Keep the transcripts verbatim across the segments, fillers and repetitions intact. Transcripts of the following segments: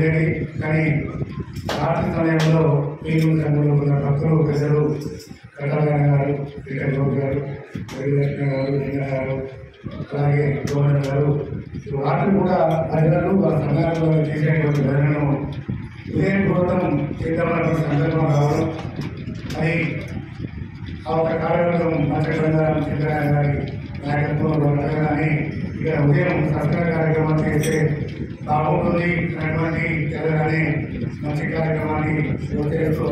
ఉండేది. కానీ రాత్రి సమయంలో వీరు సంఘంలో ఉన్న భక్తులు పెద్దలు కటారాయణ గారు, వెంకట గౌడ్ గారు, రవిలక్ష్మి గారు, లింగ గారు, అలాగే గోవర్ధన గారు రాత్రి కూడా భజనలు వాళ్ళ సంఘాలలో చేసేటువంటి భజనను ఉదయపూర్వకం చేద్దామన్నటువంటి సందర్భం రావడం, అది ఆ ఒక కార్యక్రమం మాట్లాడడం చంద్రరాయ గారి నాయకత్వంలో జరగాలని ఇక ఉదయం సత్సంగ కార్యక్రమం చేస్తే బాగుంటుంది అన్నటువంటి జరగానే మంచి కార్యక్రమాన్ని చేస్తూ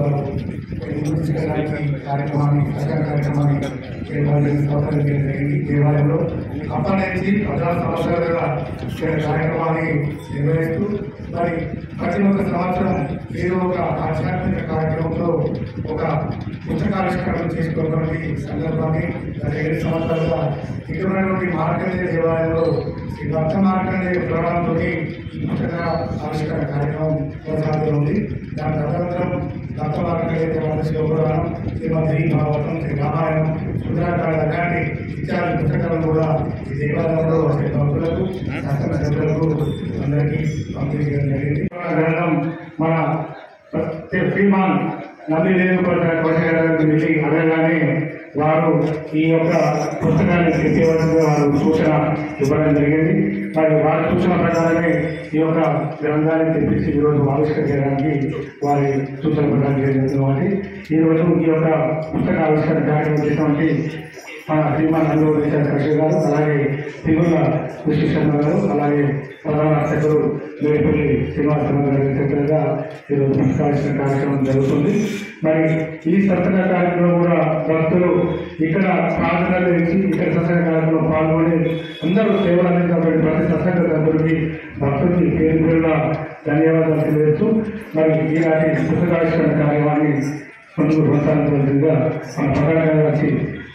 కార్యక్రమాన్ని సత్సంగ కార్యక్రమాన్ని ఏర్పాటు జరిగింది దేవాలయంలో. అప్పటి నుంచి పదహారు సంవత్సరాలుగా కార్యక్రమాన్ని నిర్వహిస్తూ మరి ప్రతి ఒక్క సంవత్సరం ఏదో ఒక ఆధ్యాత్మిక కార్యక్రమంలో ఒక పుస్తకావిష్కరణ చేసుకోవడానికి సందర్భాన్ని గత ఏడు సంవత్సరాలుగా ఇటువంటి మార్కండేయ దేవాలయంలో ఈ భక్త మార్కండేయ పురాణంతో ఈ పుస్తక ఆవిష్కరణ కార్యక్రమం కొనసాగుతుంది. దాని తదనంతరం భక్త మార్కండేయ దేవాలయ శివపురాణం, శ్రీమద్ భాగవతం, శ్రీ రామాయణం, సుందరాకాండ అలాంటి ఇత్యాది పుస్తకాలను కూడా ఈ దేవాలయంలో వచ్చే భక్తులకు శాసన సభ్యులకు అందరికీ పంపిణీ చేయడం జరిగింది. గ్రంథం మన శ్రీమాన్ నమ్మి వెళ్ళి అడగగానే వారు ఈ యొక్క పుస్తకాన్ని తెచ్చేవలసిందిగా వారు సూచన ఇవ్వడం జరిగింది. మరి వారి సూచన ప్రకారమే ఈ యొక్క గ్రంథాన్ని తెప్పించి ఈరోజు ఆవిష్కరించడానికి వారి సూచన ప్రకారం జరిగినటువంటి ఈరోజు ఈ యొక్క పుస్తక ఆవిష్కరణ కార్యక్రమం చేసినటువంటి మన శ్రీమాన్ నందూరు కృష్ణ గారు, అలాగే తిరుమల కృషి శర్మ గారు, అలాగే ప్రధాన అర్చకులు మేడిపల్లి శ్రీనివాసరావు గారి దగ్గరగా ఈరోజు పుస్తకావిష్కరణ కార్యక్రమం జరుగుతుంది. మరి ఈ సత్సంగ కార్యక్రమం కూడా భక్తులు ఇక్కడ ప్రార్థనలు ఇచ్చి ఇక్కడ సత్సంగ కార్యక్రమం పాల్గొని అందరూ సేవలు అందించినటువంటి ప్రతి సత్సంగ సభ్యుడికి భక్తులకి పేరు పేరుగా ధన్యవాదాలు తెలియజేస్తూ మరి ఈనాటి పుస్తకావిష్కరణ కార్యక్రమాన్ని ముందుకు కొనసాగించవలసిందిగా మన ప్రధానంగా వచ్చి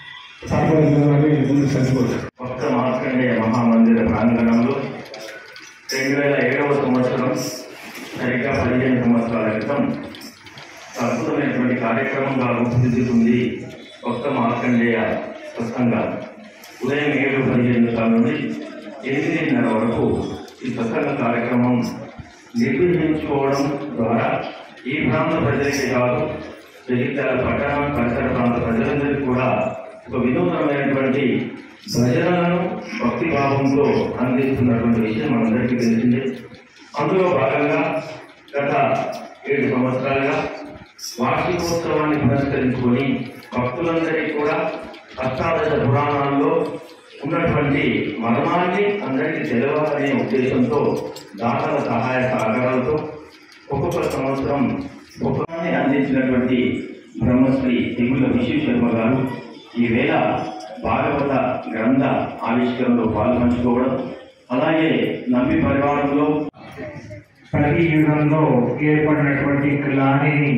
భక్త మార్కండేయ మహామందిర ప్రాంగణంలో రెండు వేల ఏడవ సంవత్సరం సరిగ్గా పదిహేను సంవత్సరాల క్రితం అద్భుతమైనటువంటి కార్యక్రమంగా రూపుదిద్దుతుంది భక్త మార్కండేయ సత్సంగం. ఉదయం ఏడు పదిహేను నిమిషాల నుండి ఎనిమిదిన్నర వరకు ఈ సత్సంగ కార్యక్రమం నిర్వహించుకోవడం ద్వారా ఈ ప్రాంత ప్రజలకే కాదు, జగిత్యాల పట్టణ పరిసర ప్రాంత ప్రజలందరికీ కూడా ఒక వినూతనమైనటువంటి భజనలను భక్తి భావంతో అందిస్తున్నటువంటి విషయం మనందరికీ తెలిసిందే. అందులో భాగంగా గత ఏడు సంవత్సరాలుగా వార్షికోత్సవాన్ని పురస్కరించుకొని భక్తులందరికీ కూడా అష్టాదశ పురాణాల్లో ఉన్నటువంటి మర్మాన్ని అందరికీ తెలవాలనే ఉద్దేశంతో దాతల సహాయ సహకారాలతో ఒక్కొక్క సంవత్సరం ఒక్కొక్కరిని అందించినటువంటి బ్రహ్మశ్రీ తిరుమల విశ్వ శర్మ గారు ఈవేళ భాగవత గ్రంథ ఆవిష్కరణలో పాల్పంచుకోవడం, అలాగే నమ్మి పరివారంలో ప్రతి యుగంలో ఏర్పడినటువంటి గ్లానిని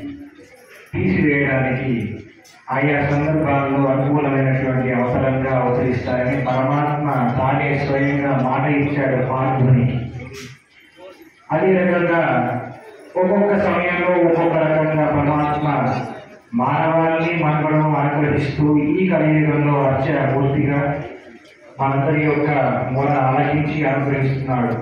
తీసివేయడానికి ఆయా సందర్భాల్లో అనుకూలమైనటువంటి అవసరంగా అవతరిస్తారని పరమాత్మ తానే స్వయంగా మాట ఇచ్చాడు పార్థునికి. అదే రకంగా ఒక్కొక్క సమయంలో ఒక్కొక్క రకంగా పరమాత్మ మానవాళిని మనలను అనుగ్రహిస్తూ ఈ కలియుగంలో అర్చన పూర్తిగా మనందరి యొక్క మూల ఆలకించి అనుగ్రహిస్తున్నాడు.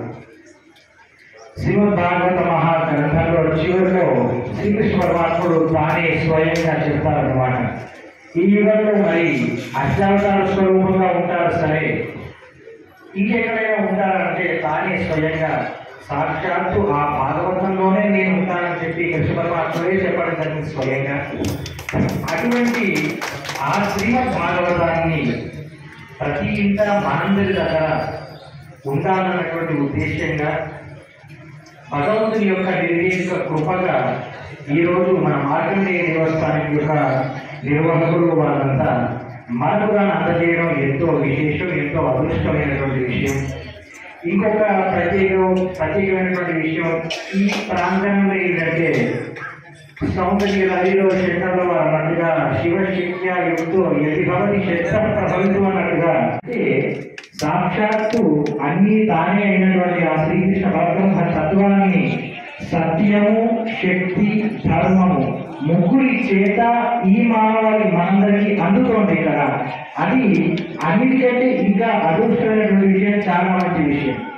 శ్రీమద్ భాగవత మహాగ్రంథంలో చివరిలో శ్రీకృష్ణ పరమాత్ముడు తానే స్వయంగా చెప్తారన్నమాట. ఈ యుగంలో మరి అష్టావతార స్వరూపంగా ఉంటారు, సరే ఇంకెక్కడైనా ఉంటారంటే తానే స్వయంగా సాక్షాత్తు ఆ భాగవతంలోనే నేను ఉంటానని చెప్పి కృష్ణ పరమాత్ముడే చెప్పడం జరిగింది స్వయంగా. అటువంటి ఆ శ్రీమద్ భాగవతాన్ని ప్రతి ఇంట మనందరి దగ్గర ఉండాలన్నటువంటి ఉద్దేశంగా భగవంతుని యొక్క నిర్దేశక కృపగా ఈరోజు మన మార్కండేయ దేవస్థానం యొక్క నిర్వాహకులు వాళ్ళంతా మనకు దాన్ని అందజేయడం ఎంతో విశేషం, ఎంతో అదృష్టమైనటువంటి విషయం. ఇంకొక ప్రత్యేక ప్రత్యేకమైనటువంటి విషయం ఈ ప్రాంతంలో ఏంటంటే సౌందర్య నదిలో శంకర్ల వారు అన్నట్టుగా శివశక్త్యా యుక్తో యది భవతి శస్త్ర ప్రభవితం అన్నట్టుగా, అంటే సాక్షాత్తు అన్ని తానే అయినటువంటి ఆ శ్రీకృష్ణ పరబ్రహ్మ తత్వాన్ని సత్యము, శక్తి, ధర్మము ముగ్గురి చేత ఈ మానవాళి మనందరికీ అందుతోంది ఇక్కడ. అది అన్నిటికంటే ఇంకా అదృష్టమైనటువంటి విషయం, చాలా మంచి విషయం.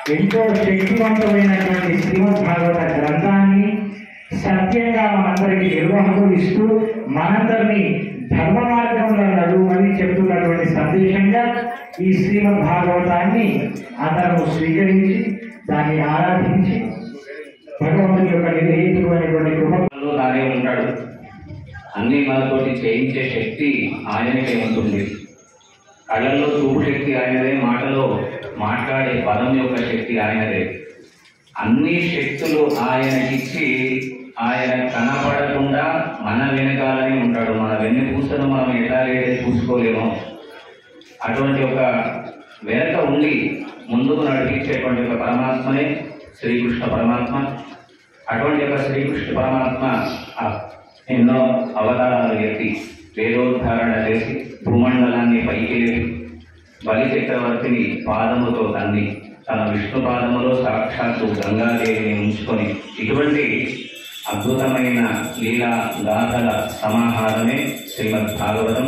ఎంతో శక్తివంతమైనటువంటి శ్రీమద్ భాగవత గ్రంథాన్ని సత్యంగా మనందరికీ నిర్వహణ ఇస్తూ మనందరినీ ధర్మ మార్గంలో నడువమని చెప్తున్నటువంటి సందేశంగా ఈ శ్రీమద్ భాగవతాన్ని అందరూ స్వీకరించి దాన్ని ఆరాధించి భగవంతుని యొక్క నిర్ణయించుకునేటువంటి కృపలో తానే ఉంటాడు. అన్ని మనతోటి చేయించే శక్తి ఆయనకే ఉంటుంది. కళ్ళల్లో చూపు శక్తి ఆయనదే, మాటలో మాట్లాడే పదం యొక్క శక్తి ఆయనదే. అన్ని శక్తులు ఆయనకిచ్చి ఆయన కనపడకుండా మన వెనకాలనే ఉంటాడు. మన వెన్ను పూసను మనం ఎలా లేదే చూసుకోలేమో అటువంటి ఒక వెనక ఉండి ముందుకు నడిపించేటువంటి ఒక పరమాత్మనే శ్రీకృష్ణ పరమాత్మ. అటువంటి ఒక శ్రీకృష్ణ పరమాత్మ ఎన్నో అవతారాలు ఎత్తి వేదోద్ధారణ చేసి భూమండలాన్ని పైకి లేపి బలి చక్రవర్తిని పాదముతో తన్ని తన విష్ణు పాదములో సాక్షాత్తు గంగాదేవిని ఉంచుకొని ఇటువంటి అద్భుతమైన లీలా గాథల సమాహారమే శ్రీమద్ భాగవతం.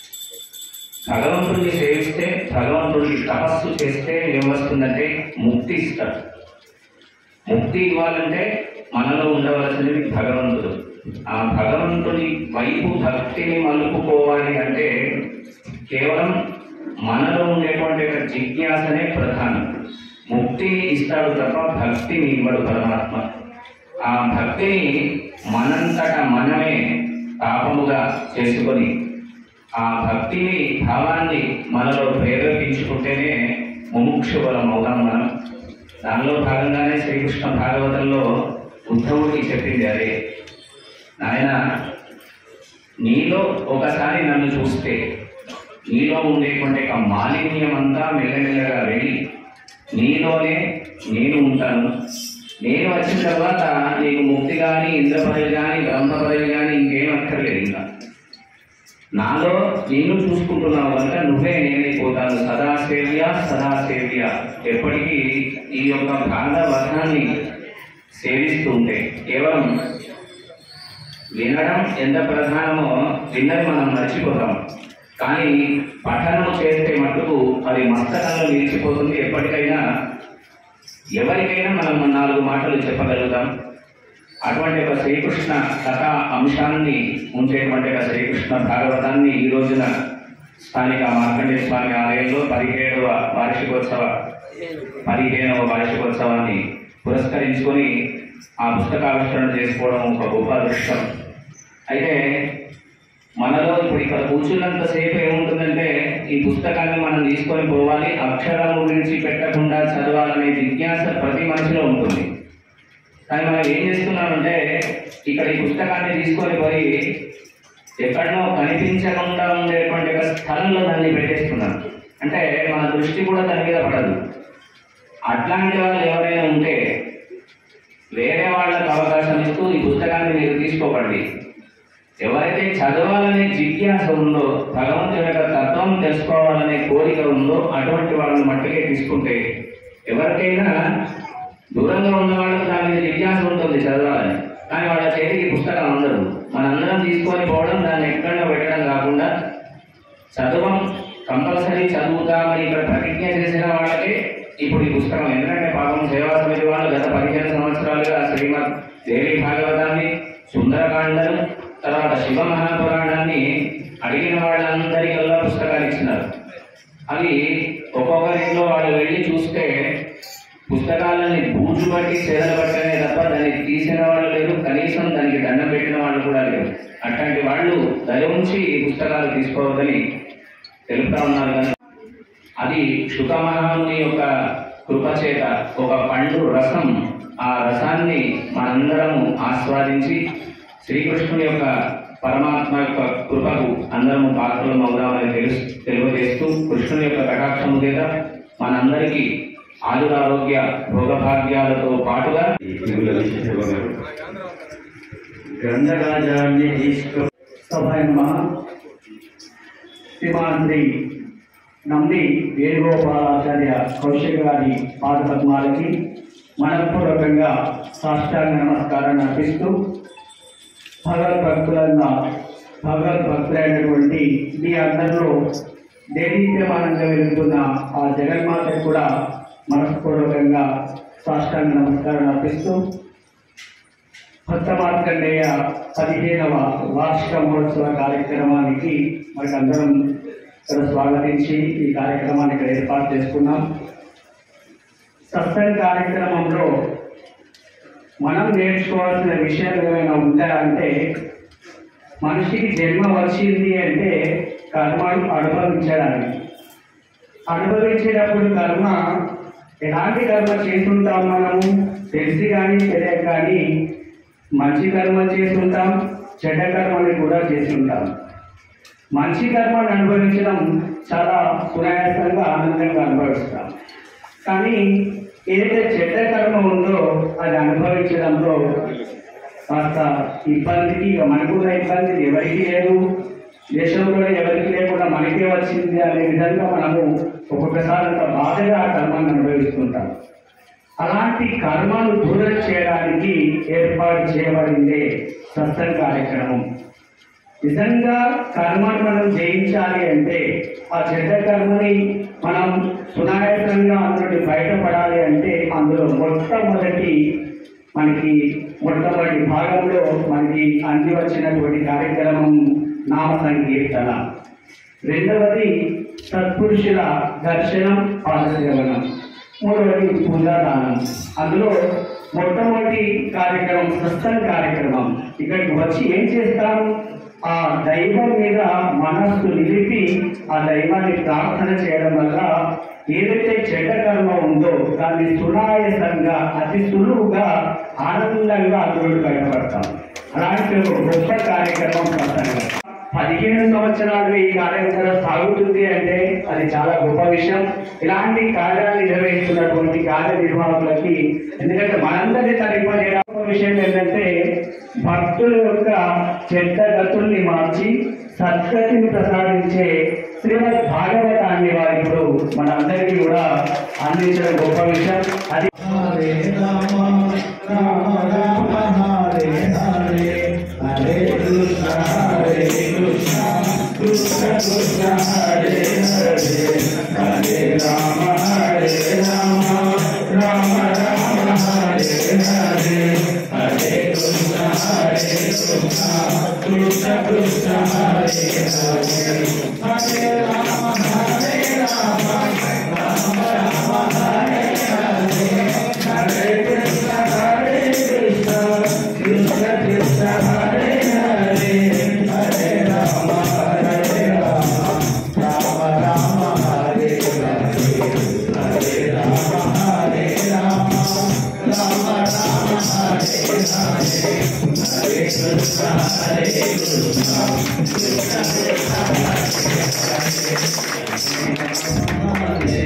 భగవంతుడిని సేవిస్తే, భగవంతుడికి తపస్సు చేస్తే ఏం వస్తుందంటే ముక్తి ఇస్తాడు. ముక్తి ఇవ్వాలంటే మనలో ఉండవలసినది భగవంతుడు. ఆ భగవంతుని వైపు భక్తిని మలుపుకోవాలి అంటే కేవలం మనలో ఉండేటువంటి ఒక జిజ్ఞాసనే ప్రధానం. ముక్తిని ఇస్తాడు తప్ప భక్తిని ఇవ్వడు పరమాత్మ. ఆ భక్తిని మనంతట మనమే పాపముగా చేసుకొని ఆ భక్తిని భావాన్ని మనలో ప్రేరేపించుకుంటేనే ముముక్షువలం అవుతాం మనం. దానిలో భాగంగానే శ్రీకృష్ణ భాగవతంలో ఉద్ధవుడికి చెప్పింది అదే, నాయన నీలో ఒకసారి నన్ను చూస్తే నీలో ఉండేటువంటి ఒక మాలిన్యం అంతా మెల్లమెల్లగా వెళ్ళి నీలోనే నేను ఉంటాను. నేను వచ్చిన తర్వాత నీకు ముక్తి కానీ ఇంద్ర పదవి కానీ బ్రహ్మ పదవి కానీ ఇంకేం అక్కర్లేదు. ఇంకా నాలో నేను చూసుకుంటున్నావు కనుక నువ్వే నేనైపోతాను. సదాసేవ్య సదాసేవ్య ఎప్పటికీ ఈ యొక్క భాగవతాన్ని సేవిస్తూ ఉంటే కేవలం వినడం ఎంత ప్రధానమో విన్నది మనం మర్చిపోతాం. కానీ పఠనం చేస్తే మటుకు అది మస్తకంలో నిలిచిపోతుంది. ఎప్పటికైనా ఎవరికైనా మనం నాలుగు మాటలు చెప్పగలుగుతాం. అటువంటి ఒక శ్రీకృష్ణ కథా అంశాన్ని ఉంచేటువంటి ఒక శ్రీకృష్ణ భాగవతాన్ని ఈ రోజున స్థానిక మార్కండేయ స్వామి ఆలయంలో పదిహేడవ వార్షికోత్సవ పదిహేనవ వార్షికోత్సవాన్ని పురస్కరించుకొని ఆ పుస్తకావిష్కరణ చేసుకోవడం ఒక గొప్ప దృశ్యం. అయితే మనలో ఇప్పుడు ఇక్కడ కూర్చున్నంతసేపు ఏముంటుందంటే ఈ పుస్తకాన్ని మనం తీసుకొని పోవాలి, అక్షరం గురించి పెట్టకుండా చదవాలనే జిజ్ఞాస ప్రతి మనిషిలో ఉంటుంది. కానీ మనం ఏం చేస్తున్నామంటే ఇక్కడ ఈ పుస్తకాన్ని తీసుకొని పోయి ఎక్కడనో కనిపించకుండా ఉండేటువంటి ఒక స్థలంలో దాన్ని పెట్టేస్తున్నాం. అంటే మన దృష్టి కూడా దాని మీద పడదు. అట్లాంటి వాళ్ళు ఎవరైనా ఉంటే వేరే వాళ్ళకు అవకాశం ఇస్తూ ఈ పుస్తకాన్ని మీరు తీసుకోకండి. ఎవరైతే చదవాలనే జిజ్ఞాస ఉందో, భగవంతుని యొక్క తత్వం తెలుసుకోవాలనే కోరిక ఉందో అటువంటి వాళ్ళని మట్టుకే తీసుకుంటే, ఎవరికైనా దూరంగా ఉన్న వాళ్ళకు దాని మీద జిజ్ఞాస ఉంటుంది చదవాలని, కానీ వాళ్ళ చేతికి పుస్తకం అందదు. మనందరం తీసుకొని పోవడం, దాన్ని ఎక్కడో పెట్టడం కాకుండా చదవం కంపల్సరీ చదువుతామని ఇక్కడ ప్రతిజ్ఞ చేసిన వాళ్ళకే ఇప్పుడు ఈ పుస్తకం. ఎందుకంటే పాపం సేవా సమితి వాళ్ళు గత పదిహేను సంవత్సరాలుగా శ్రీమద్ దేవి భాగవతాన్ని, సుందరకాండను, తర్వాత శివ మహాపురాణాన్ని అడిగిన వాళ్ళందరికల్లా పుస్తకాలు ఇచ్చినారు. అవి ఒక్కొక్కరింట్లో వాళ్ళు వెళ్ళి చూస్తే పుస్తకాలని బూజు బట్టి చేదలు పట్టనే తప్ప దాన్ని తీసిన వాళ్ళు లేరు, కనీసం దానికి దండం పెట్టిన వాళ్ళు కూడా లేరు. అట్లాంటి వాళ్ళు దయ ఉంచి ఈ పుస్తకాలు తీసుకోవద్దని తెలుపుతా ఉన్నారు. కానీ అది శుకమహాముని యొక్క కృపచేత ఒక పండు రసం, ఆ రసాన్ని మనందరము ఆస్వాదించి శ్రీకృష్ణుని యొక్క పరమాత్మ యొక్క కృపకు అందరము పాత్రలు అవుదామని తెలుసు తెలియజేస్తూ కృష్ణుని యొక్క కటాక్షము చేత మనందరికీ ఆయురారోగ్య భోగభాగ్యాలతో పాటుగా గ్రంథరాజాన్ని శ్రీమాన్ శ్రీ నంది వేణుగోపాలాచార్య కౌశిక గారి పాదపద్మాలకి మనపూర్వకంగా సాష్టాంగ నమస్కారాన్ని అర్పిస్తూ భగవద్భక్తులన్న భగవద్భక్తులైనటువంటి మీ అందరిలో దేదీప్యమానంగా వెళ్తున్న ఆ జగన్మాత కూడా మనస్పూర్వకంగా సాష్టాంగ నమస్కారం అర్పిస్తూ భక్త మార్కండేయ పదిహేనవ వార్షిక మహోత్సవ కార్యక్రమానికి మనకందరం ఇక్కడ స్వాగతించి ఈ కార్యక్రమాన్ని ఇక్కడ ఏర్పాటు చేసుకున్నాం. సత్సంగ కార్యక్రమంలో మనం నేర్చుకోవాల్సిన విషయాలు ఏమైనా ఉంటాయంటే, మనిషికి జన్మ వచ్చింది అంటే కర్మను అనుభవించడానికి. అనుభవించేటప్పుడు కర్మ ఎలాంటి కర్మ చేస్తుంటాం మనము, తెలిసి కానీ తెలియక కానీ మంచి కర్మ చేస్తుంటాం, చెడ్డ కర్మని కూడా చేస్తుంటాం. మంచి కర్మను అనుభవించడం చాలా సునాయాసంగా ఆనందంగా అనుభవిస్తాం. కానీ ఏదైతే చెడ్డ కర్మ ఉందో అది అనుభవించడంలో కాస్త ఇబ్బందికి, ఇక మనకున్న ఇబ్బంది ఎవరికి లేదు, దేశంలో ఎవరికి లేకుండా మనకే వచ్చింది అనే విధంగా మనము ఒక్కొక్కసారి అంత బాధగా ఆ కర్మను అనుభవిస్తుంటాం. అలాంటి కర్మను దూరం చేయడానికి ఏర్పాటు చేయబడిందే సత్సంగ కార్యక్రమం. నిజంగా కర్మను మనం జయించాలి అంటే, ఆ చెడ్డ కర్మని మనం సునాయాసంగా అందులో బయటపడాలి అంటే, అందులో మొట్టమొదటి మనకి మొట్టమొదటి భాగంలో మనకి అంది వచ్చినటువంటి కార్యక్రమం నామ సంకీర్తన. రెండవది సత్పురుషుల దర్శనం, పాదసేవనం. మూడవది పూజాదానం. అందులో మొట్టమొదటి కార్యక్రమం సత్సంగ కార్యక్రమం. ఇక్కడికి వచ్చి ఏం చేస్తాం, ఆ దైవం మీద మనస్సు నిలిపి ఆ దైవాన్ని ప్రార్థన చేయడం వల్ల ఏదైతే చెడ్డ కర్మ ఉందో దాన్ని సునాయాసంగా అతి సులువుగా ఆనందంగా అందులో బయటపడతాం. అలాంటి ఒక గొప్ప కార్యక్రమం సత్సంగం. పదిహేను సంవత్సరాలు ఈ కార్యక్రమం సాగుతుంది అంటే అది చాలా గొప్ప విషయం. ఇలాంటి కార్యాలు నిర్వహిస్తున్నటువంటి కార్యనిర్వాహకులకి, ఎందుకంటే మనందరినీ తరిపడే విషయం ఏంటంటే, భక్తుల యొక్క చెడ్డ గతుల్ని మార్చి సద్గతిని ప్రసాదించే శ్రీమద్ భాగవతాన్ని వారు ఇప్పుడు మనందరికీ కూడా అందించడం గొప్ప విషయం. అది హరే రామ రామ రామ హరే హరే హరే కృష్ణ హరే కృష్ణ కృష్ణ కృష్ణ హరే హరే హరే రామ హరే రామ రామ రామ హరే హరే హరే కృష్ణ హరే కృష్ణ కృష్ణ కృష్ణ హరే హరే హరే రామ హరే రామ రామ రామ హరే హరే హరే కృష్ణ హరే కృష్ణ కృష్ణ కృష్ణ హరే హరే హరే రామ హరే రామ రామ రామ హరే హరే హరే రామ హరే రామ రామ రామ హరే హరే హరే కృష్ణ హరే కృష్ణ కృష్ణ కృష్ణ హరే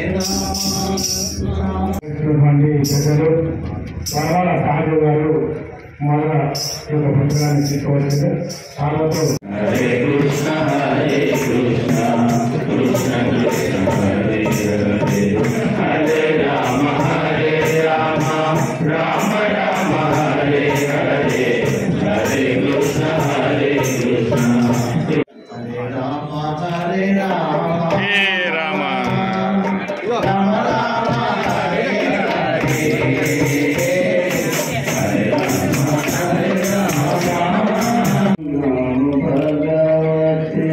హరే ప్రజలు పరమాల సాధు గారు మరలా ఈ యొక్క పుస్తకాన్ని తీసుకోవాల్సింది. సార్వతో హరే కృష్ణ హరే కృష్ణ కృష్ణ కృష్ణ హరే హరే హరే రామ హరే రామ రామ రామ హరే హరే హరే కృష్ణ హరే కృష్ణ హరే రామ హరే రామ హే రామ రామ రామ హరే హరే హరే రామ హరే రామ భగవతే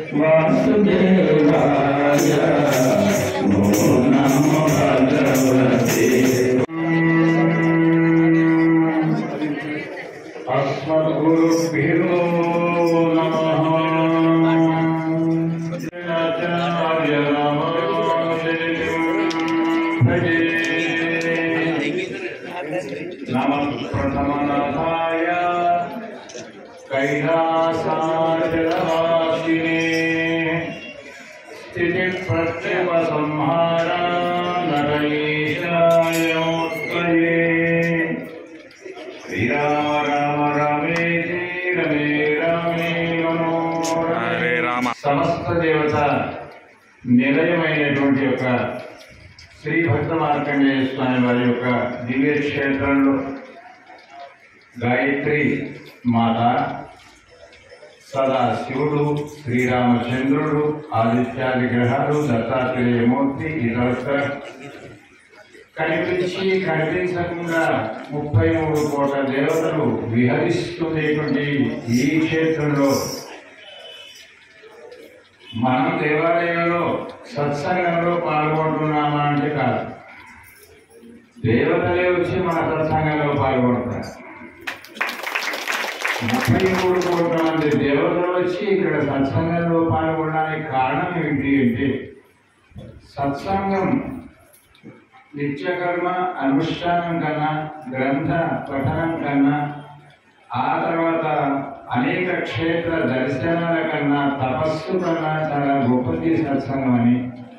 వాసుదేవాయ నమో నమో భగవతే అస్మద్గురుభ్యో నమః. ఆచార్య రామానుజం భజే. నమః ప్రథమనాథాయ కైలాసాచలవాసినే స్థితి ప్రత్యవ సంహార నరేశాయోత్కయే. శ్రీరామ రామ రామేతి రమే రామే మనోరమే. హరే రామ సమస్త దేవత నిలయమైనటువంటి యొక్క శ్రీ భక్త మార్కండేయ స్వామి వారి యొక్క దివ్య క్షేత్రంలో గాయత్రి మాత, సదా శివుడు, శ్రీరామచంద్రుడు, ఆదిత్యాది గ్రహాలు, దత్తాత్రేయమూర్తి, ఇతరత్ర కనిపించి కనిపించకుండా ముప్పై మూడు కోట్ల దేవతలు విహరిస్తున్నటువంటి ఈ క్షేత్రంలో మనం దేవాలయంలో సత్సంగంలో పాల్గొంటున్నామా అంటే కాదు, దేవతలే వచ్చి మన సత్సంగంలో పాల్గొంటున్నారు. ముప్పై మూడు కోట్ల మంది దేవతలు వచ్చి ఇక్కడ సత్సంగంలో పాల్గొనడానికి కారణం ఏంటి అంటే సత్సంగం నిత్యకర్మ అనుష్ఠానం కన్నా, గ్రంథ పఠనం కన్నా, ఆ తర్వాత అనేక క్షేత్ర దర్శనాల కన్నా, తపస్సు కన్నా చాలా గొప్పది సత్సంగం అని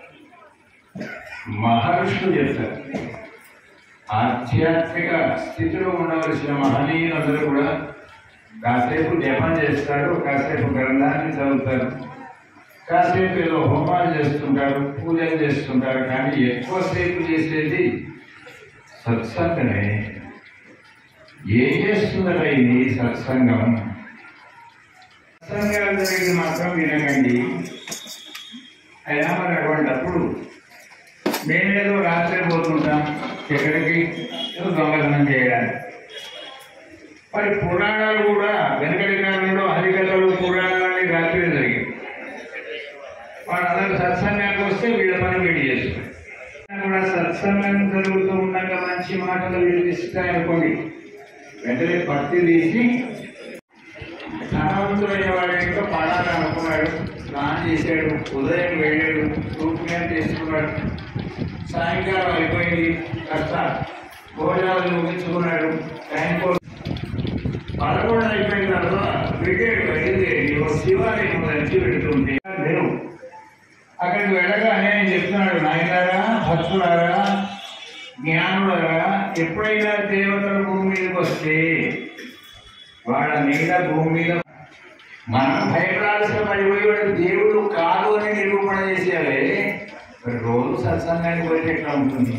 మహర్షులు చెప్తారు. ఆధ్యాత్మిక స్థితిలో ఉండవలసిన మహనీయులందరూ కూడా కాసేపు జపం చేస్తారు, కాసేపు గ్రంథాన్ని చదువుతారు, కాసేపు ఏదో హోమాలు చేస్తుంటారు, పూజలు చేస్తుంటారు. కానీ ఎక్కువసేపు చేసేది సత్సంగమే. ఏం చేస్తుందట ఇది సత్సంగం? సత్సంగాలు జరిగి మాత్రం వినకండి. అయినా మరి అటువంటిప్పుడు మేమేదో రాత్రి పోతుంటాం ఎక్కడికి, దొంగతనం చేయడానికి. మరి పురాణాలు కూడా వెనకటి కాలంలో హరికథలు పురాణాలని రాత్రి జరిగాయి. వాళ్ళందరూ సత్సంగానికి వస్తే వీళ్ళ పని వీడి చేస్తారు. కూడా సత్సంగం జరుగుతూ ఉండగా మంచి మాటలు వినిపిస్తాయనుకోండి, వెంటనే పత్తి తీసి ధనవంతుడైన వాడు ఇంకా పడాలనుకున్నాడు, స్నానం చేశాడు, ఉదయం వెళ్ళాడు, రూపుగా చేసుకున్నాడు, సాయంకాలం అయిపోయింది, కష్ట భోజనాలు ముగించుకున్నాడు, టైం పదకొండు అయిపోయిన తర్వాత క్రికెట్ బయలుదేరి శివాలయం మంచి పెడుతుంటే నేను అక్కడికి వెళ్ళగానే ఆయన చెప్తున్నాడు, నాయనారా, భక్తులారా, జ్ఞానులారా, ఎప్పుడైనా దేవతల భూమి మీదకి వస్తే వాళ్ళ నీడ భూమి మీద మనం భయపడాల్సిన పడిపోయి వాడు దేవుడు కాదు అని నిరూపణ చేసేయాలి. రోజు సత్సంగానికి పోతే ఎట్లా ఉంటుంది?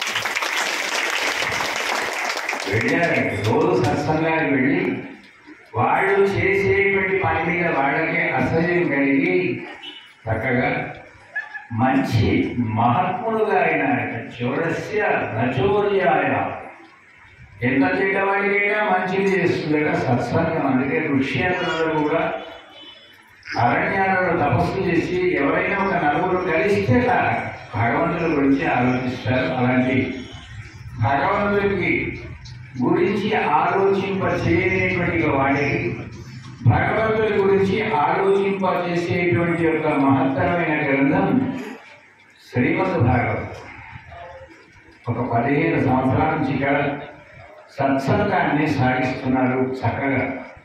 వెళ్ళారండి, రోజు సత్సంగానికి వెళ్ళి వాళ్ళు చేసేటువంటి పని మీద వాళ్ళకే అసహ్యం కలిగి చక్కగా మంచి మహాత్ములుగా అయిన చోరస్య నచోర్యాయ, ఎంత చెడ్డవాడికైనా మంచిది చేస్తుండగా సత్సంగం. అందుకే ఋష్యాలలో కూడా అరణ్యాలలో తపస్సు చేసి ఎవరైనా ఒక నలుగురు కలిస్తే భగవంతుడి గురించి ఆలోచిస్తారు. అలాంటి భగవంతుడికి గురించి ఆలోచింప చేయలేటువంటి వాడికి భగవంతుడి గురించి ఆలోచింప చేసేటువంటి యొక్క మహత్తరమైన గ్రంథం శ్రీమద్ భాగవతం. ఒక పదిహేను సంవత్సరాల నుంచి ఇక్కడ సత్సంగాన్ని సాగిస్తున్నారు చక్కగా.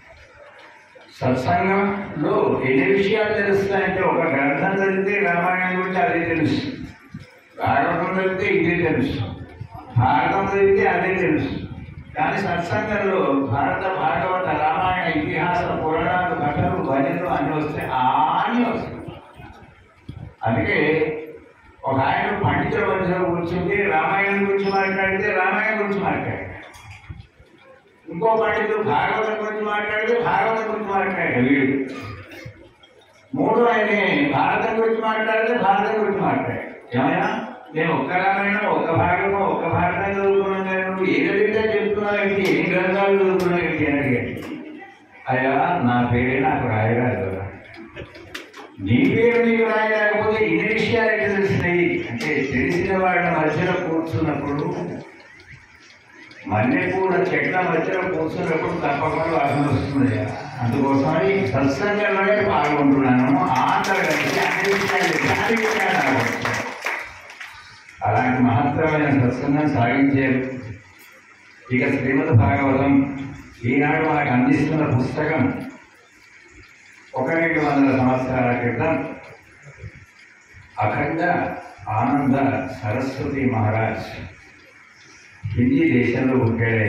సత్సంగంలో ఎన్ని విషయాలు తెలుస్తాయంటే, ఒక గ్రంథం చదివితే రామాయణం గురించి అదే తెలుసు, భాగవతం చదివితే ఇదే తెలుసు, భారతం చదివితే అదే తెలుసు. కానీ సత్సంగంలో భారత భాగవత రామాయణ ఇతిహాస పురాణాలు కథలు భజనలు అన్నీ వస్తే అన్నీ వస్తాయి. అందుకే ఒక ఆయన పండితుల మధ్యలో కూర్చుంటే రామాయణం గురించి మాట్లాడితే రామాయణం గురించి మాట్లాడాడు, ఇంకో పండితుడు భాగవతం గురించి మాట్లాడితే భాగవతం గురించి మాట్లాడాడు. వీడు మూడు ఆయనే భారతం గురించి మాట్లాడితే భారతం గురించి మాట్లాడాడు. ఏమైనా నేను ఒక్క రామాయణం ఒక్క భాగము ఒక్క భారతం చదువుకున్నాను కానీ నువ్వు ఏ విధంగా చెప్తున్నావు ఏంటి, ఎన్ని గ్రంథాలు చదువుకున్నావు ఏంటి అని అడిగాడు. అయ్యా, నా పేరే నాకు రాయరాదు కదా, నీ పేరు నీకు రాయలేకపోతే ఇన్ని విషయాలు ఎట్లా తెలిసినాయి అంటే, తెలిసిన వాళ్ళ మధ్యలో కూర్చున్నప్పుడు, మల్లెపూల చెట్ల మధ్యలో కూర్చున్నప్పుడు తప్పకుండా వాసన వస్తుంది. అందుకోసమని సత్సంగంలోనే పాల్గొంటున్నాను. ఆ తరగతి అన్ని విషయాలు అన్ని విషయాలు అలాంటి మహత్తరమైన సత్సంగం సాగించారు. ఇక శ్రీమద్ భాగవతం ఈనాడు మనకు అందిస్తున్న పుస్తకం ఒక రెండు వందల సంవత్సరాల క్రితం అఖండ ఆనంద సరస్వతి మహారాజ్ హిందీ దేశంలో ఉంటాడే.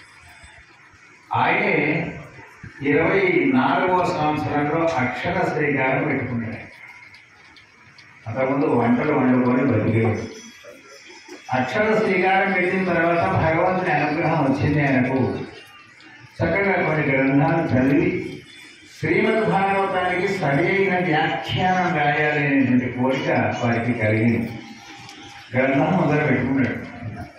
ఆయనే ఇరవై నాలుగవ సంవత్సరంలో అక్షర శ్రీకారం పెట్టుకున్నాడు. అంతకుముందు వంటలు వండుకొని బతికేవాడు. అక్షర శ్రీకారం పెట్టిన తర్వాత భగవంతుని అనుగ్రహం వచ్చింది ఆయనకు. చక్కగా కొన్ని గ్రంథాలు చదివి శ్రీమద్ భాగవతానికి సరైన వ్యాఖ్యానం రాయాలి అనేటువంటి కోరిక వారికి కలిగింది. గ్రంథం మొదలు పెట్టుకున్నాడు.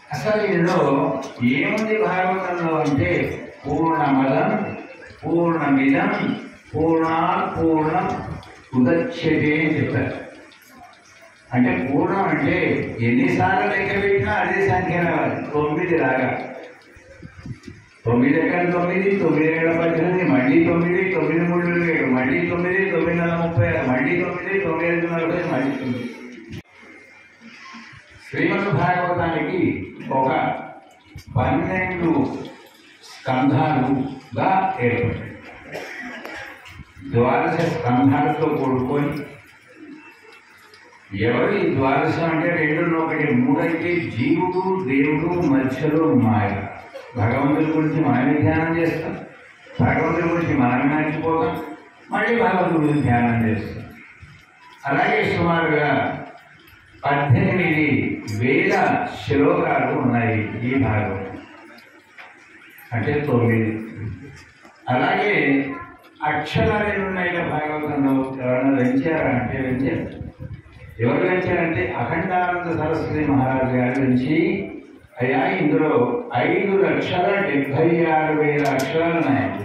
అసలు ఇందులో ఏముంది భాగవతంలో అంటే పూర్ణమదం పూర్ణమిదం పూర్ణాత్ పూర్ణం ఉదచ్యతే అని చెప్పారు. అంటే పూర్ణం అంటే ఎన్నిసార్లు లెక్క పెట్టినా అదే సంఖ్య రావాలి. తొమ్మిది రాగా తొమ్మిది ఎక్కడ తొమ్మిది తొమ్మిది ఏడు పద్దెనిమిది మళ్ళీ తొమ్మిది తొమ్మిది మూడు ఏడు మళ్ళీ తొమ్మిది తొమ్మిది నెల ముప్పై ఆరు మళ్ళీ తొమ్మిది తొమ్మిది ఐదు నలభై మళ్ళీ తొమ్మిది. శ్రీమద్ భాగవతానికి ఒక పన్నెండు స్కంధాలుగా ఏర్పడ్డాయి. ద్వాదశ స్కంధాలతో కూడుకొని ఎవరు ఈ ద్వాదశం అంటే రెండు ఒకటి మూడైతే జీవుడు దేవుడు మధ్యలో మాయ. భగవంతుడి గురించి మనమే ధ్యానం చేస్తాం, భగవంతుడి గురించి మనమే మర్చిపోతాం, మళ్ళీ భగవంతుడి గురించి ధ్యానం చేస్తాం. అలాగే సుమారుగా పద్దెనిమిది వేల శ్లోకాలు ఉన్నాయి ఈ భాగవతం, అంటే తొమ్మిది. అలాగే అక్షరాలు ఎన్ని ఉన్నాయి భాగవతంలో ఎవరైనా పెంచారా అంటే పెంచారు. ఎవరు పెంచారంటే అఖండానంద సరస్వతి మహారాజు గారి నుంచి, అయ్యా ఇందులో ఐదు లక్షల డెబ్బై ఆరు వేల అక్షరాలు ఉన్నాయండి.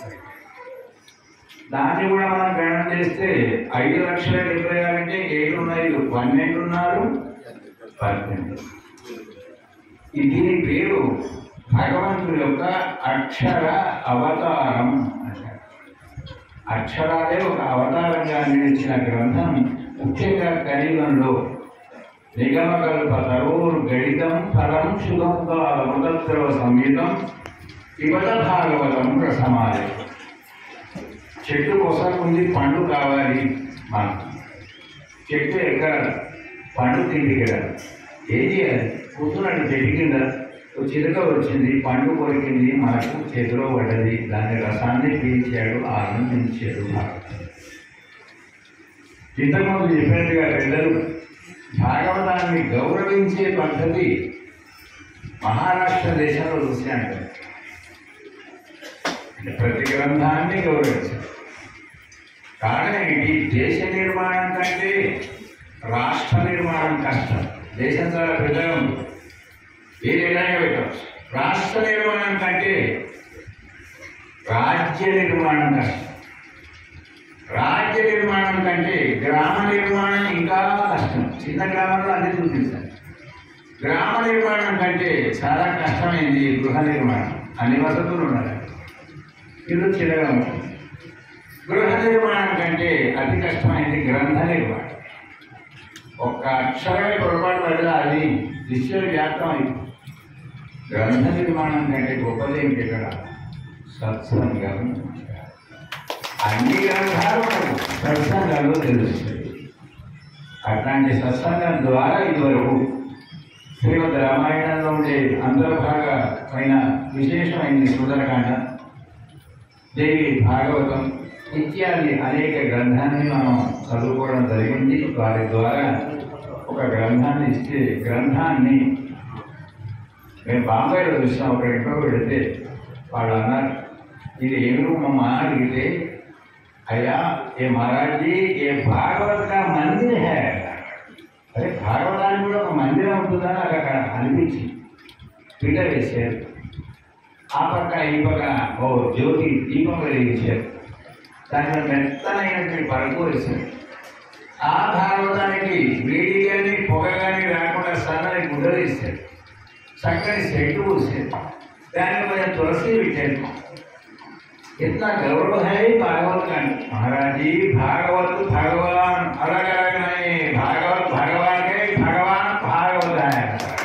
దాన్ని కూడా మనం గణన చేస్తే ఐదు లక్షల డెబ్బై ఆరు అంటే ఏడు ఉన్నాయి, పన్నెండు ఉన్నారు, పన్నెండు. దీని పేరు భగవంతుడి యొక్క అక్షర అవతారం అంటారు. అక్షరాలే ఒక అవతారంగా నిలిచిన గ్రంథం. ముఖ్యంగా కలియుగంలో నిగమకల్ప తరోర్ గణితం ఫలం శుభంగా అమృతద్రవ సంయుతం పిబత భాగవతం రసమాలయ. చెట్టు కోసం ఉంది, పండు కావాలి మనకు. చెట్టు ఎక్కాలి, పండు తిండికెళ్ళాలి. ఏం చేయాలి? కూర్చున్నాడు చెట్టు కింద, చిలుక వచ్చింది, పండు కొరికింది, మనకు చేతిలో పడ్డది, దాని రసాన్ని పీల్చాడు, ఆనందించాడు. ఇంతకుముందు చెప్పినట్టుగా పెద్దలు భాగవతాన్ని గౌరవించే పద్ధతి మహారాష్ట్ర దేశంలో చూశాను. ప్రతి గ్రంథాన్ని గౌరవించారు. కారణం ఏంటి? దేశ నిర్మాణం కంటే రాష్ట్ర నిర్మాణం కష్టం. దేశం చాలా పెద్దగా ఉంది, ఏదైనా పెట్టవచ్చు. రాష్ట్ర నిర్మాణం కంటే రాజ్య నిర్మాణం కష్టం. రాజ్య నిర్మాణం కంటే గ్రామ నిర్మాణం ఇంకా కష్టం. చిన్న గ్రామంలో అన్ని చూపించాలి. గ్రామ నిర్మాణం కంటే చాలా కష్టమైంది గృహ నిర్మాణం. అన్ని వసతులు ఉండాలి, ఇల్లు చిన్నగా ఉంటుంది. గృహ నిర్మాణం కంటే అతి కష్టమైంది గ్రంథ నిర్మాణం. ఒక్క అక్షరమే పొరపాటు పడినా అది విశ్వవ్యాప్తం అయిపోతుంది. గ్రంథ నిర్మాణం కంటే గొప్పది ఏమిటి? ఇక్కడ సత్సంగం. అన్ని గ్రంథాలు సత్సంగాల్లో తెలుస్తాయి. అట్లాంటి సత్సంగం ద్వారా ఇదివరకు శ్రీమద్ రామాయణంలో ఉండే అంతర్భాగమైన విశేషమైనది సుందరకాండ, దేవి భాగవతం ఇత్యాది అనేక గ్రంథాన్ని మనం చదువుకోవడం జరిగింది. వారి ద్వారా ఒక గ్రంథాన్ని ఇస్తే గ్రంథాన్ని మేము బాంబేలో చూసాం. ఒక ఇంట్లో పెడితే వాళ్ళు అన్నారు, ఇది ఏమి రూపమ్మా అడిగితే, అయ్యా ఏ మహారాజీ ఏ భాగవత కా మందిర్ హే. అరే భాగవతానికి కూడా ఒక మందిరం ఉంటుందని నాకు అక్కడ అనిపించి పీట వేశారు. ఆ పక్క ఈ పక్క ఓ జ్యోతి దీపం వెలిగించారు. దానిలో మెత్తనైనటువంటి పరుపు వేశారు. ఆ భాగవతానికి వేడి కానీ పొగ కానీ రాకుండా సన్నని గుడ్డలు ఇస్తారు. చక్కని సెట్టు పూసారు. దాన్ని కొంచెం తులసి పెట్టారు. इतना गौरव है भागवत का। महाराज जी भागवत भगवान अलग अलग नहीं, भागवत भगवान के भगवान भागवत है।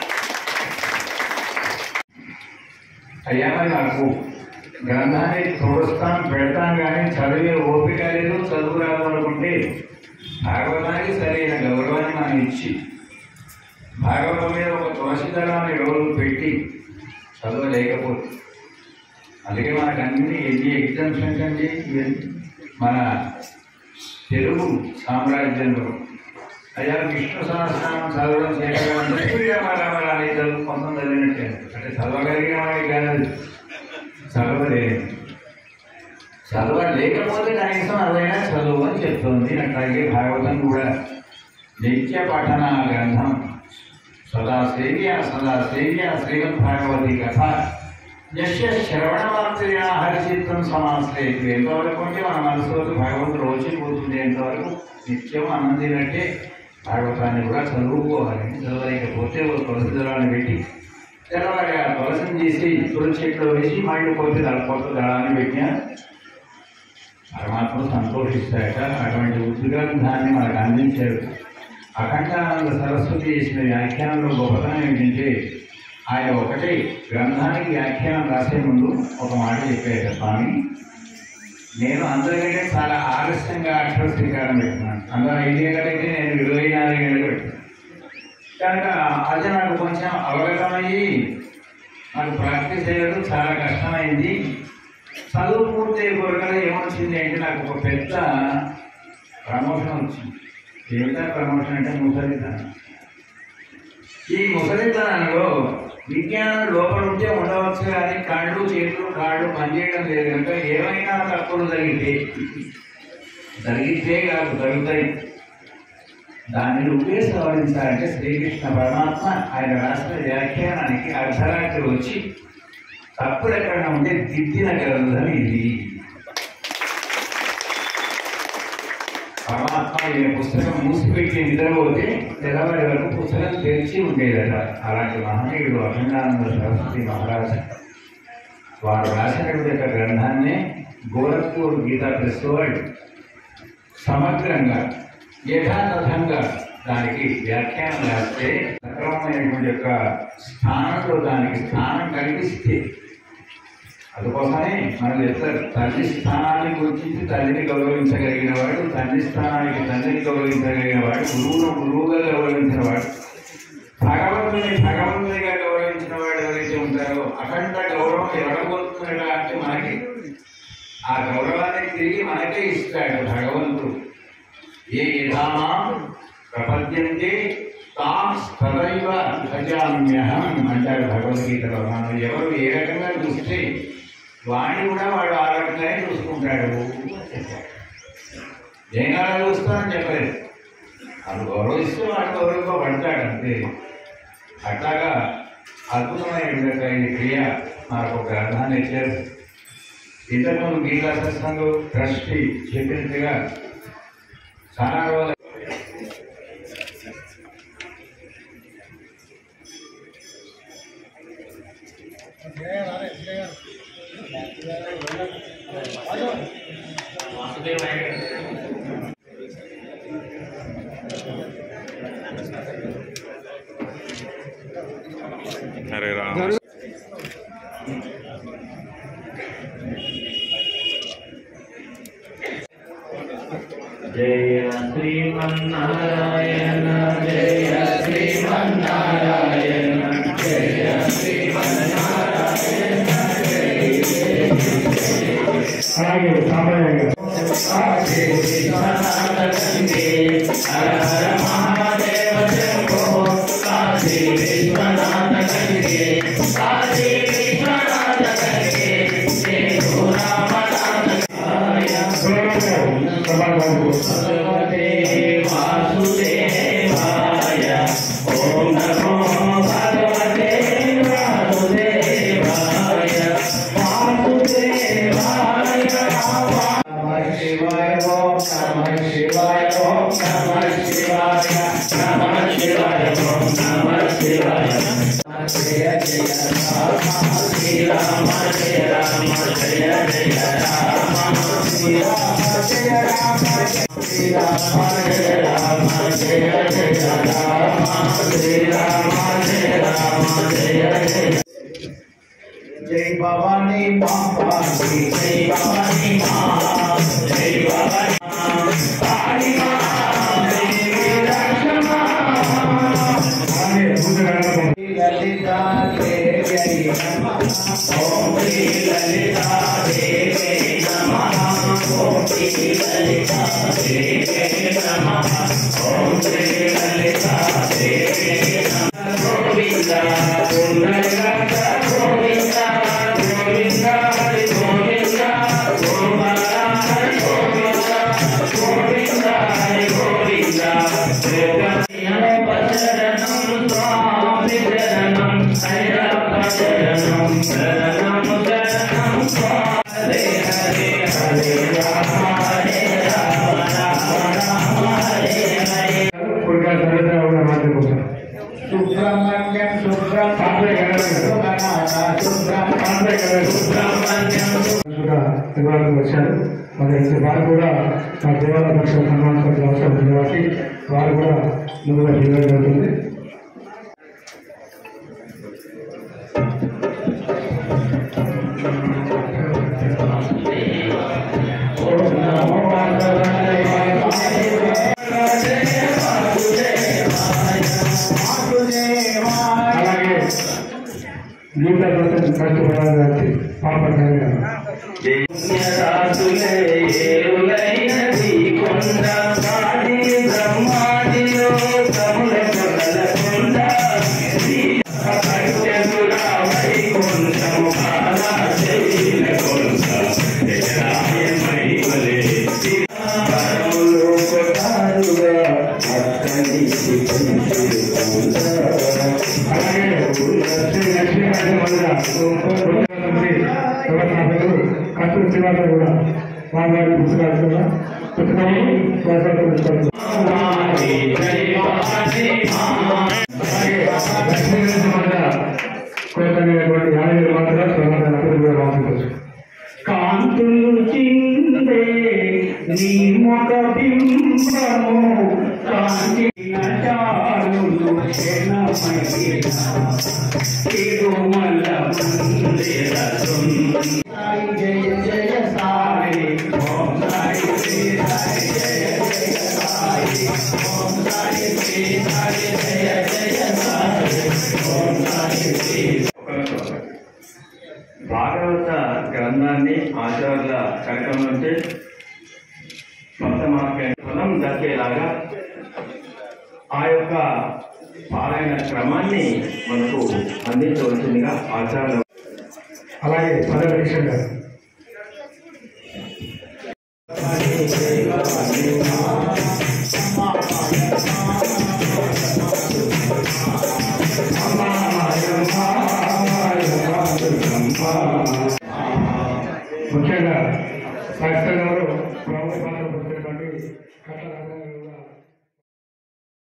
అయ్యా మరి నాకు గ్రంథాన్ని చూడస్తాం పెడతాం కానీ చదివే ఓపిక లేదు, చదువు రాదు అనుకుంటే భాగవతానికి సరైన గౌరవాన్ని మనం ఇచ్చి భాగవతం మీద ఒక తులసి దళాన్ని రోజు పెట్టి చదవలేకపోతే, అందుకే మనకు అన్ని ఎన్ని ఎగ్జామ్స్ అండి మన తెలుగు సామ్రాజ్యంలో. అయ్యా విష్ణు సహస్రనామం చదవడం చేయగలంటే శ్రీరామరామరాని చదువు కొంత చదివినట్టే, అంటే చదవగలిగిన వాడికి కాదు, చదవలేదు. చదవలేకపోతే కనీసం అదైనా చదువు అని చెప్తుంది. అట్లాగే భాగవతం కూడా నిత్య పఠన గ్రంథం. సదా సేవ్య సదా సేవ్య శ్రీమద్భాగవతి కథ యస్య శ్రవణమాత్రేణ హరిచిత్తం సమాశ్రయతి. ఎంతవరకు అంటే మన మనసులోకి భగవంతుడు వచ్చిపోతుంది, ఎంతవరకు నిత్యం అన్నం తినట్టే భాగవతాన్ని కూడా చదువుకోవాలి. చదవలేకపోతే ఒక తులసి దళాన్ని పెట్టి తెల్లవారి ఆ తులసిని తీసి తులసి చెట్లో వేసి మళ్ళీ కొద్ది దళ కొత్త దళాన్ని పెట్టినా పరమాత్మ సంతోషిస్తాయట. అటువంటి ఉద్గ్రంథాన్ని మనకు అందించారు. అఖండానంద సరస్వతి చేసిన వ్యాఖ్యానంలో గొప్పతనం ఏమిటంటే ఆయన ఒకటే గ్రంథానికి వ్యాఖ్యానం రాసే ముందు ఒక మాట చెప్పారు, స్వామి నేను అందరికంటే చాలా ఆలస్యంగా అక్షర శ్రీకారం పెట్టినాను. అందులో ఐదేళ్ళకైతే నేను ఇరవై నాలుగేళ్ళు పెట్టాను కనుక అది నాకు కొంచెం అవగతమయ్యి నాకు ప్రాక్టీస్ అయ్యడం చాలా కష్టమైంది. చదువు పూర్తి కొరకగా ఏమొచ్చింది అంటే నాకు ఒక పెద్ద ప్రమోషన్ వచ్చింది. ఏమిటా ప్రమోషన్ అంటే ముసలితనం. ఈ ముసలితనంలో విజ్ఞానం లోపల ఉంటే ఉండవచ్చు కానీ కళ్ళు చేతులు కాళ్ళు పనిచేయడం లేదు కనుక ఏమైనా తప్పులు జరిగితే జరిగితే కాదు జరుగుతాయి. దాన్ని నువ్వే సవరించాలంటే శ్రీకృష్ణ పరమాత్మ ఆయన రాసిన వ్యాఖ్యానానికి అర్ధరాత్రి వచ్చి తప్పులు ఎక్కడైనా ఉంటే దిద్దిన గ్రంథం ఇది. పరమాత్మ ఈయన పుస్తకం మూసిపెట్టి నిద్రపోతే తెల్లవారి వరకు పుస్తకం తెరిచి ఉండేదట. అలాంటి మహనీయుడు అఖండానంద సరస్వతి మహారాజ్ వారు రాసినటువంటి యొక్క గ్రంథాన్ని గోరఖ్పూర్ గీతా ప్రెస్ వాళ్ళు సమగ్రంగా యథాతథంగా దానికి వ్యాఖ్యానం రాస్తే సక్రమమైనటువంటి యొక్క స్థానంలో దానికి స్థానం కల్పిస్తే అందుకోసమే మనం చెప్తారు, తల్లి స్థానాన్ని గుర్తించి తల్లిని గౌరవించగలిగిన వాడు, తండ్రి స్థానానికి తండ్రిని గౌరవించగలిగిన వాడు, గురువును గురువుగా గౌరవించిన వాడు, భగవంతుని భగవంతునిగా గౌరవించిన వాడు ఎవరైతే ఉంటారో అఖండ గౌరవం ఎవడబోతున్నాడు అంటే మనకి ఆ గౌరవాన్ని తిరిగి మనకే ఇస్తాడు భగవంతుడు. ఏ యథామా ప్రపద్యంతే తాం తదైవ భజామ్యహం అంటాడు భగవద్గీతలో. మనం ఎవరు ఏ రకంగా చూస్తే వాడిని కూడా వాడు ఆ రకంగానే చూసుకుంటాడు. ఏం అలా చూస్తానని చెప్పలేదు, అది గౌరవిస్తే వాడు గౌరవింపబడతాడు అంతే. అట్లాగా అద్భుతమైన ఈ క్రియ మనకు ఒక గ్రంథాన్ని ఇచ్చారు. ఇంతకుముందు గీతా సత్సంగం ట్రస్టీ చెప్పినట్టుగా చాలా రోజులు హరే రామ. జయ శ్రీమన్నారాయణ జయ శ్రీమన్నారాయణ జయ శ్రీమన్నారాయణ. అలాగే సామాన్యంగా హర హర మహాదేవ శంభో కాశీ విశ్వనాథ గంగే కాశీ విశ్వనాథ గంగే భగవతే వాసుదేవాయ ఓం నమో భగవతే వాసుదేవాయ వాసుదేవాయ. నమః శివాయ ఓం నమః శివాయ ఓం నమః శివాయ నమః శివాయ ఓం నమః శివాయ. జయ జయ రామ శ్రీరామ జయ రామ జయ జయ రామ శ్రీరామ జయ రామ శ్రీరామ జయ రామ జయ జయ రామ శ్రీరామ జయ రామ జయ జయ. జై భవానీ మాతాకి జై భవానీ మా జై భవానీ కాళీ మా దేవి రక్షమా లలితా దేవి నమః ఓం శ్రీ లలితా దేవి నమః ఓం శ్రీ లలితా దేవి నమః ఓం శ్రీ లలితా దేవి నమః. గోవింద పునర్గత గోవింద గోవింద హరి గోవింద గోపాల హరి గోవింద గోవింద హరి గోవింద. సుబ్రహ్మణ్యం సుబ్రహ్మణ్యం వచ్చారు. మరి వారు కూడా మా దేవాలయ పక్షాలు సన్మానించాల్సిన అవసరం ఉంది కాబట్టి వారు కూడా ముందుగా చేయడం జరుగుతుంది. అలాగే గీతా కోసం కష్టపడాలి పాపడాలి కష్టం శివాలు కూడా వాళ్ళ పుస్తకాలు కూడా పుస్తకాలు కోరుకునేటువంటి యాభై మాత్రం సమాధానం కూడా రాసుకోవచ్చు. కాంతులు చిందే నీ ముఖ బింబము కాంతి చారులు శరణమైన తిరుమల మందిర సాయి జయ జయ సాయి ఓం సాయి శ్రీ సాయి జయ జయ సాయి ఓం సాయి శ్రీ సాయి జయ జయ సాయి ఓం సాయి శ్రీ. భాగవత గ్రంథాన్ని ఆచార్యుల కడకం నుంచి సొంత ఫలం దక్కేలాగా ఆ యొక్క పారాయణ క్రమాన్ని మనకు అందించవలసిందిగా ఆచార్యులు. అలాగే పదవి గారు ముఖ్యంగా శాస్త్రంలో ప్రభుత్వ